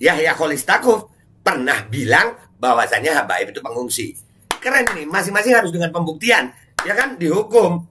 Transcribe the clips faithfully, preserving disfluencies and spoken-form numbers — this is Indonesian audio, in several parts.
Yahya Khalil Stakuf pernah bilang bahwasannya Habaib itu pengungsi. Keren nih, masing-masing harus dengan pembuktian, ya kan, dihukum.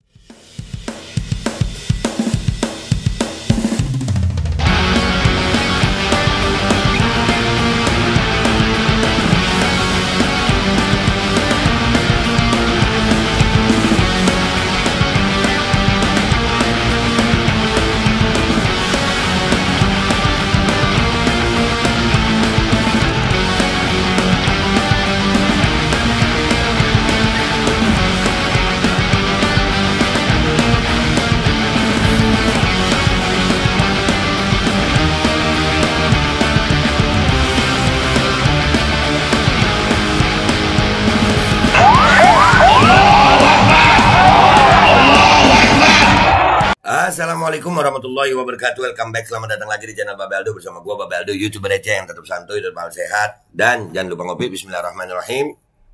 Assalamualaikum warahmatullahi wabarakatuh. Welcome back, selamat datang lagi di channel Babe Aldo bersama gua Babe Aldo, YouTuber receh yang tetap santuy dan tetap sehat. Dan jangan lupa ngopi. Bismillahirrahmanirrahim.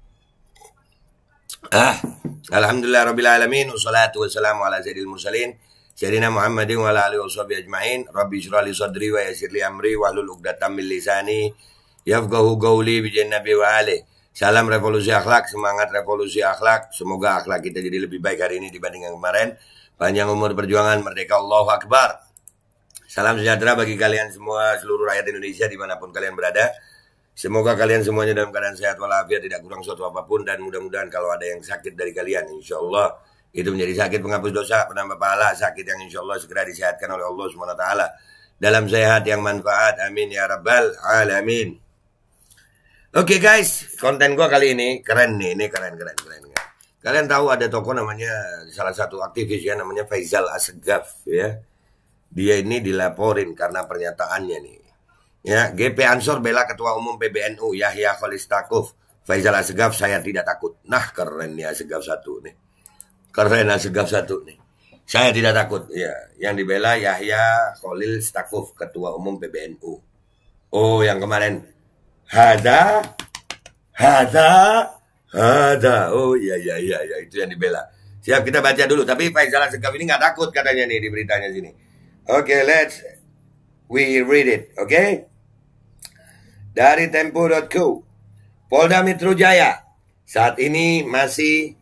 Ah, alhamdulillah rabbil alamin, wassalatu wassalamu ala sayyidil mursalin sayyidina Muhammadin wa ala alihi washabihi ajmain. Rabbi shrah li sadri wa yassir li amri wahlul uqdatam min lisani yafqahu qawli bi jannabi wa ali. Salam revolusi akhlak, semangat revolusi akhlak. Semoga akhlak kita jadi lebih baik hari ini dibanding yang kemarin. Panjang umur perjuangan, merdeka, Allahu Akbar. Salam sejahtera bagi kalian semua, seluruh rakyat Indonesia dimanapun kalian berada. Semoga kalian semuanya dalam keadaan sehat walafiat, tidak kurang suatu apapun. Dan mudah-mudahan kalau ada yang sakit dari kalian, insya Allah itu menjadi sakit penghapus dosa, penambah pahala, sakit yang insya Allah segera disehatkan oleh Allah subhanahu wa taala dalam sehat yang manfaat, amin ya rabbal alamin. Oke okay guys, konten gua kali ini keren nih, ini keren keren keren. Kalian tahu ada tokoh namanya, salah satu aktivis ya, namanya Faisal Assegaf ya. Dia ini dilaporin karena pernyataannya nih. Ya, G P Ansor bela Ketua Umum P B N U Yahya Khalil Stakuf. Faisal Assegaf, saya tidak takut. Nah, keren nih Assegaf satu nih. Keren Assegaf satu nih. Saya tidak takut ya. Yang dibela Yahya Khalil Stakuf, Ketua Umum P B N U. Oh, yang kemarin Hada Hada Ada, oh iya iya iya iya itu yang dibela. Siap, kita baca dulu. Tapi Faisal Assegaf ini nggak takut katanya nih di beritanya sini. Oke, okay, let's we read it, oke? Okay? Dari tempo titik co, Polda Metro Jaya saat ini masih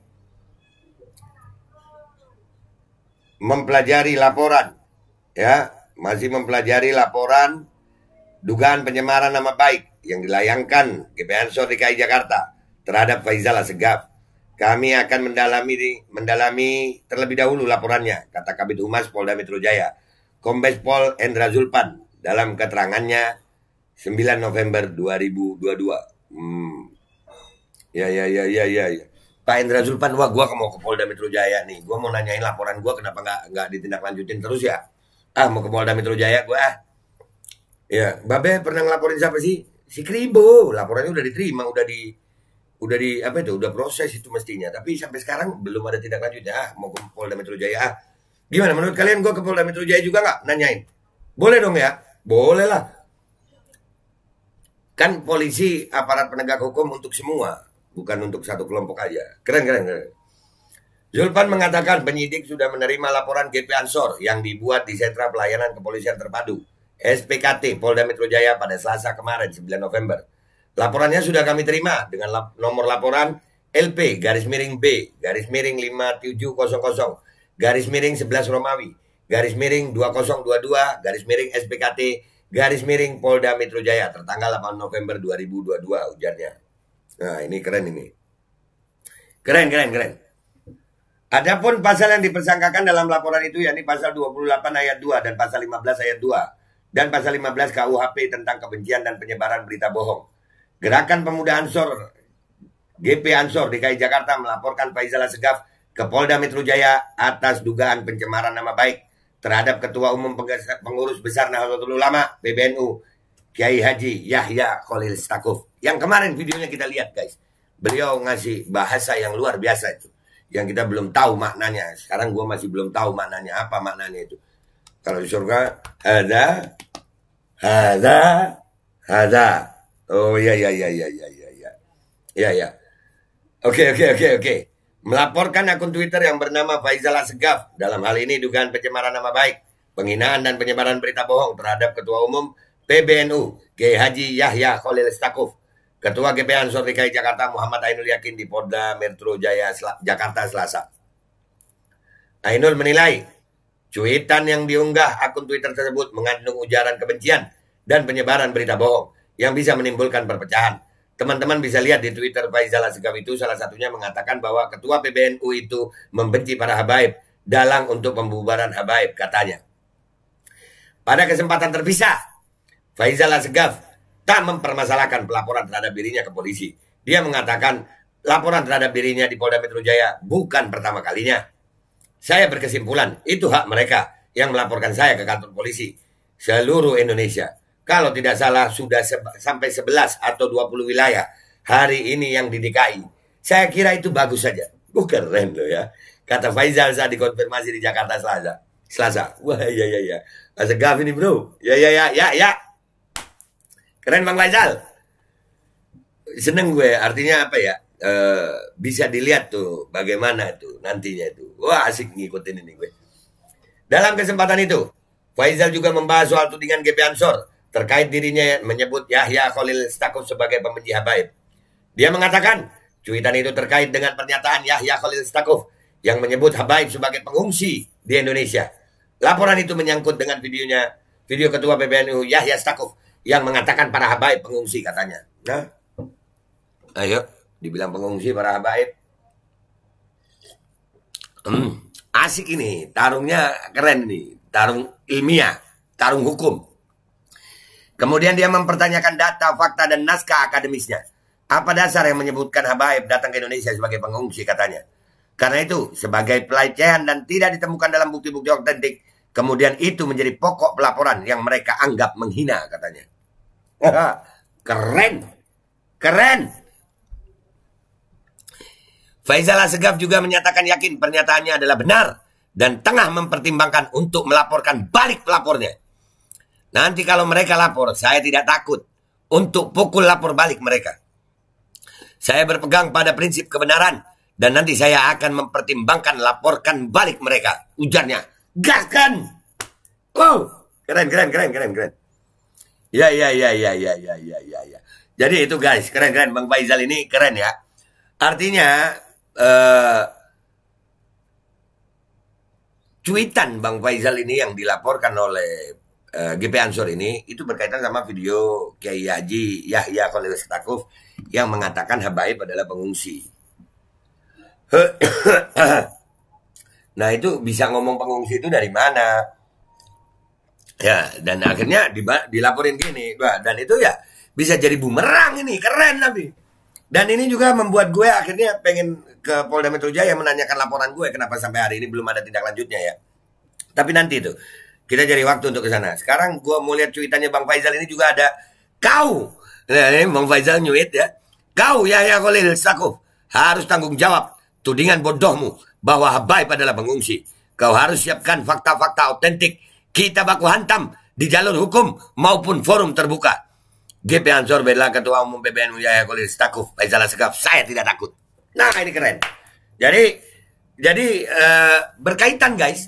mempelajari laporan, ya, masih mempelajari laporan dugaan pencemaran nama baik yang dilayangkan G P Ansor D K I Jakarta terhadap Faisal Assegaf. Kami akan mendalami mendalami terlebih dahulu laporannya, kata Kabid Humas Polda Metro Jaya, Kombes Pol Endra Zulpan dalam keterangannya sembilan November dua ribu dua puluh dua. Hmm. Ya ya ya ya ya ya. Pak Endra Zulpan, wah gua mau ke Polda Metro Jaya nih. Gua mau nanyain laporan gua kenapa nggak nggak ditindaklanjutin terus ya? Ah, mau ke Polda Metro Jaya gua ah. Ya, Babe pernah ngelaporin siapa sih? Si Kribo. Laporannya udah diterima, udah di udah di apa itu udah proses itu mestinya, tapi sampai sekarang belum ada tindak lanjutnya. Ah, mau ke Polda Metro Jaya. Ah, gimana menurut kalian gue ke Polda Metro Jaya juga nggak nanyain? Boleh dong ya, boleh lah. Kan polisi aparat penegak hukum untuk semua, bukan untuk satu kelompok aja. Keren keren keren. Zulpan mengatakan penyidik sudah menerima laporan G P Ansor yang dibuat di Sentra Pelayanan Kepolisian Terpadu S P K T Polda Metro Jaya pada Selasa kemarin sembilan November. Laporannya sudah kami terima dengan lap nomor laporan L P garis miring B garis miring lima tujuh nol nol garis miring sebelas Romawi garis miring dua nol dua dua garis miring S P K T garis miring Polda Metro Jaya tertanggal delapan November dua ribu dua puluh dua, ujarnya. Nah, ini keren ini. Keren keren keren. Adapun pasal yang dipersangkakan dalam laporan itu yakni pasal dua puluh delapan ayat dua dan pasal lima belas ayat dua dan pasal lima belas K U H P tentang kebencian dan penyebaran berita bohong. Gerakan Pemuda Ansor G P Ansor D K I Jakarta melaporkan Faisal Assegaf ke Polda Metro Jaya atas dugaan pencemaran nama baik terhadap Ketua Umum Pengurus Besar Nahdlatul Ulama P B N U Kiai Haji Yahya Khalil Stakuf. Yang kemarin videonya kita lihat guys, beliau ngasih bahasa yang luar biasa itu, yang kita belum tahu maknanya. Sekarang gue masih belum tahu maknanya, apa maknanya itu. Kalau di surga ada ada ada. Oh ya ya ya ya ya ya ya ya ya. Oke oke oke oke. Melaporkan akun Twitter yang bernama Faisal Assegaf dalam hal ini dugaan pencemaran nama baik, penghinaan dan penyebaran berita bohong terhadap Ketua Umum P B N U G Kiai Haji Yahya Khalil Stakuf, Ketua G P Ansor D K I Jakarta Muhammad Ainul Yakin di Polda Metro Jaya Sel Jakarta Selasa. Ainul menilai cuitan yang diunggah akun Twitter tersebut mengandung ujaran kebencian dan penyebaran berita bohong yang bisa menimbulkan perpecahan. Teman-teman bisa lihat di Twitter Faizal Asegaf itu salah satunya mengatakan bahwa Ketua P B N U itu membenci para habaib, dalang untuk pembubaran habaib katanya. Pada kesempatan terpisah, Faizal Asegaf tak mempermasalahkan pelaporan terhadap dirinya ke polisi. Dia mengatakan laporan terhadap dirinya di Polda Metro Jaya bukan pertama kalinya. Saya berkesimpulan itu hak mereka yang melaporkan saya ke kantor polisi seluruh Indonesia. Kalau tidak salah sudah se sampai sebelas atau dua puluh wilayah hari ini yang di D K I. Saya kira itu bagus saja. Oh, keren loh ya. Kata Faizal saat dikonfirmasi di Jakarta Selasa. Selasa. Wah, iya iya iya. Asegaf ini, bro. Ya ya ya ya ya. Keren Bang Faizal. Seneng gue, artinya apa ya? E, bisa dilihat tuh bagaimana tuh nantinya itu. Wah, asik ngikutin ini gue. Dalam kesempatan itu, Faizal juga membahas soal tudingan G P Ansor terkait dirinya menyebut Yahya Khalil Stakuf sebagai pembenci habaib. Dia mengatakan, cuitan itu terkait dengan pernyataan Yahya Khalil Stakuf yang menyebut habaib sebagai pengungsi di Indonesia. Laporan itu menyangkut dengan videonya, video Ketua P B N U Yahya Stakuf yang mengatakan para habaib pengungsi katanya. Nah, ayo dibilang pengungsi para habaib. Hmm, asik ini, tarungnya keren nih, tarung ilmiah, tarung hukum. Kemudian dia mempertanyakan data, fakta, dan naskah akademisnya. Apa dasar yang menyebutkan habaib datang ke Indonesia sebagai pengungsi katanya. Karena itu, sebagai pelecehan dan tidak ditemukan dalam bukti-bukti otentik, kemudian itu menjadi pokok pelaporan yang mereka anggap menghina katanya. Keren, keren. Faizal Asegaf juga menyatakan yakin pernyataannya adalah benar dan tengah mempertimbangkan untuk melaporkan balik pelapornya. Nanti kalau mereka lapor, saya tidak takut untuk pukul lapor balik mereka. Saya berpegang pada prinsip kebenaran dan nanti saya akan mempertimbangkan laporkan balik mereka. Ujarnya, gaskan. Wow, keren, keren, keren, keren, keren. Ya, ya, ya, ya, ya, ya, ya, ya, ya. Jadi itu guys, keren, keren. Bang Faizal ini keren ya. Artinya, uh, cuitan Bang Faizal ini yang dilaporkan oleh uh, G P Ansor ini, itu berkaitan sama video Kiai Haji Yahya Khalil Stakuf yang mengatakan habaib adalah pengungsi. Nah itu bisa ngomong pengungsi itu dari mana? Ya, dan akhirnya dilaporin gini, dan itu ya bisa jadi bumerang ini, keren tapi. Dan ini juga membuat gue akhirnya pengen ke Polda Metro Jaya menanyakan laporan gue kenapa sampai hari ini belum ada tindak lanjutnya ya. Tapi nanti itu kita cari waktu untuk ke sana. Sekarang gue mau lihat cuitannya Bang Faizal ini juga ada kau. Nah, ini Bang Faizal nyuit ya. Kau Yahya Khalil Stakuf harus tanggung jawab tudingan bodohmu bahwa habaib adalah pengungsi. Kau harus siapkan fakta-fakta otentik. Kita baku hantam di jalur hukum maupun forum terbuka. G P Ansor bela Ketua Umum P B N U Yahya Khalil Stakuf Faizal Asegaf. Saya tidak takut. Nah ini keren. Jadi jadi uh, berkaitan guys.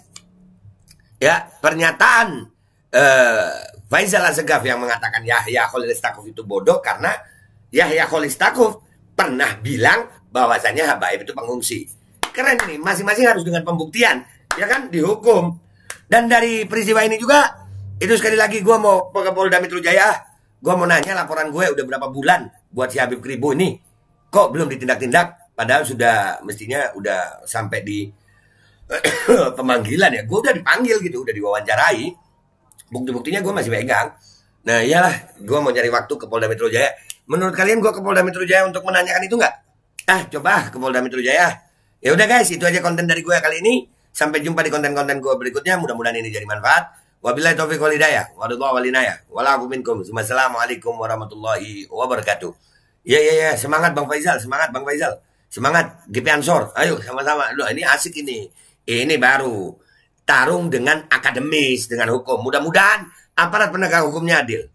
Ya pernyataan uh, Faizal Asegaf yang mengatakan Yahya Khalil Stakuf itu bodoh karena Yahya Khalil Stakuf pernah bilang bahwasannya habaib itu pengungsi. Keren nih, masing-masing harus dengan pembuktian, ya kan, dihukum. Dan dari peristiwa ini juga, itu sekali lagi gue mau ke Polda Metro Jaya, gue mau nanya laporan gue udah berapa bulan buat si Habib Kribo ini, kok belum ditindak-tindak, padahal sudah mestinya udah sampai di pemanggilan ya, gue udah dipanggil gitu, udah diwawancarai, bukti-buktinya gue masih pegang. Nah iyalah, gue mau nyari waktu ke Polda Metro Jaya. Menurut kalian gue ke Polda Metro Jaya untuk menanyakan itu nggak? Ah coba ke Polda Metro Jaya. Ya udah guys, itu aja konten dari gue kali ini. Sampai jumpa di konten-konten gue berikutnya. Mudah-mudahan ini jadi manfaat. Wabillahi taufiq wal hidayah. Wadullahu walinaya. Walakum minkum. Wassalamualaikum warahmatullahi wabarakatuh. Ya ya ya, semangat Bang Faizal, semangat Bang Faizal. Semangat G P Ansor. Ayo sama-sama. Loh, ini asik ini. Ini baru tarung dengan akademis, dengan hukum. Mudah-mudahan aparat penegak hukumnya adil.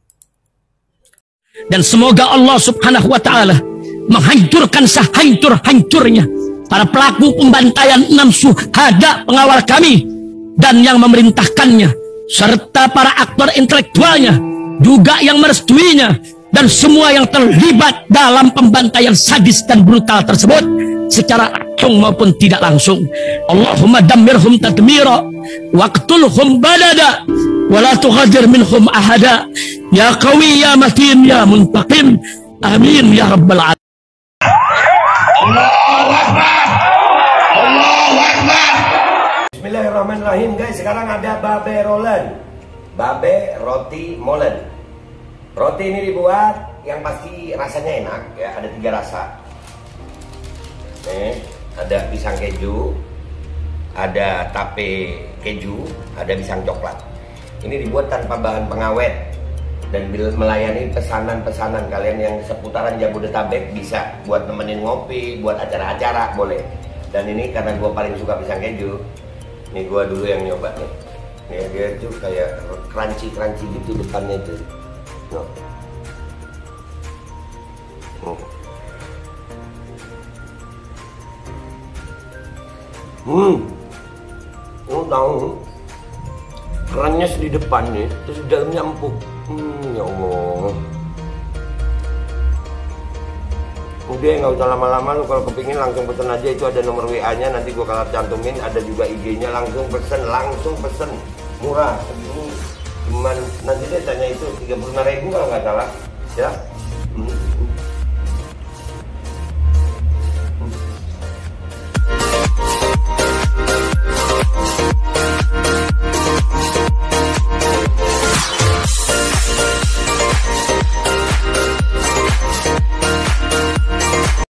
Dan semoga Allah subhanahu wa ta'ala menghancurkan sehancur-hancurnya para pelaku pembantaian enam syuhada pengawal kami dan yang memerintahkannya, serta para aktor intelektualnya juga yang merestuinya, dan semua yang terlibat dalam pembantaian sadis dan brutal tersebut secara langsung maupun tidak langsung. Allahumma dammirhum tadmira waqtulhum badada wa la tughadir minhum ahada ya qawi ya matin ya muntaqim amin ya rabbal alamin. Allahu Akbar. Allahu Akbar. Bismillahirrahmanirrahim guys, sekarang ada babe rolen. Babe roti molen. Roti ini dibuat yang pasti rasanya enak ya, ada tiga rasa. Nih, ada pisang keju, ada tape keju, ada pisang coklat. Ini dibuat tanpa bahan pengawet dan melayani pesanan-pesanan kalian yang seputaran Jabodetabek, bisa buat nemenin ngopi, buat acara-acara boleh. Dan ini karena gue paling suka pisang keju, ini gue dulu yang nyoba nih. Nih dia tuh kayak crunchy-crunchy gitu depannya itu. No. Hmm. Hmm. Oh, tahu. Kerannya di depannya, terus di dalamnya empuk. Hmm, ya Allah. Udah nggak usah lama-lama, lu kalau kepingin langsung pesen aja, itu ada nomor W A-nya, nanti gua kalau cantumin, ada juga I G-nya, langsung pesen, langsung pesen. Murah, segini. Cuman nanti deh tanya itu tiga puluh lima ribu kalau nggak salah. Ya. Hmm.